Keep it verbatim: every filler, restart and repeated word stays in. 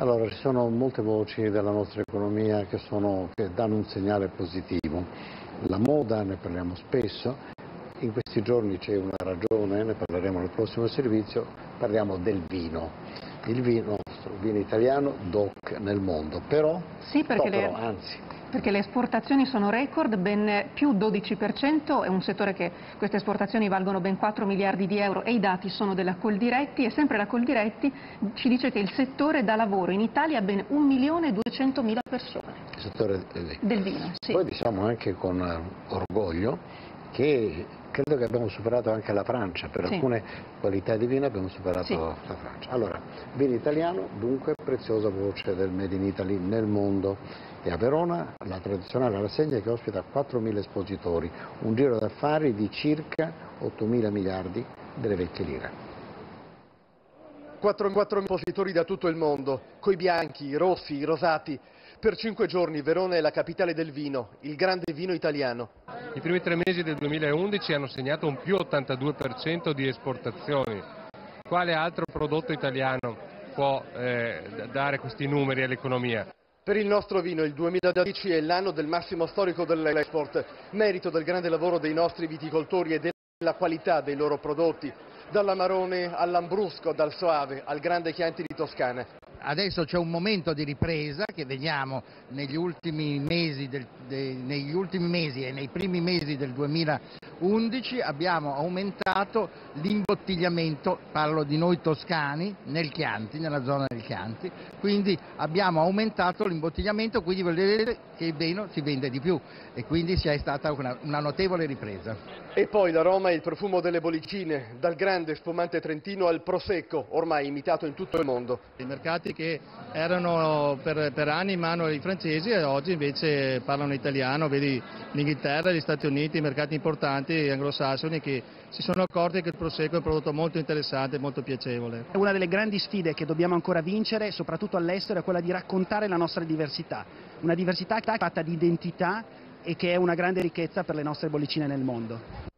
Allora, ci sono molte voci della nostra economia che, sono, che danno un segnale positivo. La moda, ne parliamo spesso, in questi giorni c'è una ragione, ne parleremo nel prossimo servizio, parliamo del vino. Il vino, il vino italiano, doc nel mondo, però, sì, perché no, le... però anzi... Perché le esportazioni sono record, ben più dodici per cento, è un settore che queste esportazioni valgono ben quattro miliardi di euro e i dati sono della Coldiretti e sempre la Coldiretti ci dice che il settore dà lavoro in Italia a ben un milione e duecentomila persone. Il settore del vino. Del vino, sì. Poi diciamo anche con orgoglio che credo che abbiamo superato anche la Francia, per sì. alcune qualità di vino abbiamo superato sì. la Francia. Allora, vino italiano, dunque preziosa voce del Made in Italy nel mondo. E a Verona la tradizionale rassegna che ospita quattromila espositori, un giro d'affari di circa ottomila miliardi delle vecchie lire. quattro espositori da tutto il mondo, coi bianchi, i rossi, i rosati. Per cinque giorni Verona è la capitale del vino, il grande vino italiano. I primi tre mesi del duemilaundici hanno segnato un più ottantadue per cento di esportazioni. Quale altro prodotto italiano può eh, dare questi numeri all'economia? Per il nostro vino il duemiladodici è l'anno del massimo storico dell'export, merito del grande lavoro dei nostri viticoltori e della qualità dei loro prodotti, dall'Amarone all'Ambrusco, dal Soave al Grande Chianti di Toscana. Adesso c'è un momento di ripresa che vediamo negli ultimi mesi, del, de, negli ultimi mesi e nei primi mesi del duemilaundici abbiamo aumentato l'imbottigliamento, parlo di noi toscani, nel Chianti, nella zona del Chianti, quindi abbiamo aumentato l'imbottigliamento, quindi vuol dire che il vino si vende di più e quindi c'è stata una, una notevole ripresa. E poi l'aroma e il profumo delle bollicine, dal grande spumante trentino al prosecco, ormai imitato in tutto il mondo. I mercati che erano per, per anni in mano ai francesi e oggi invece parlano italiano, vedi l'Inghilterra, gli Stati Uniti, i mercati importanti anglosassoni che si sono accorti che il prosecco è un prodotto molto interessante e molto piacevole. Una delle grandi sfide che dobbiamo ancora vincere, soprattutto all'estero, è quella di raccontare la nostra diversità, una diversità fatta di identità e che è una grande ricchezza per le nostre bollicine nel mondo.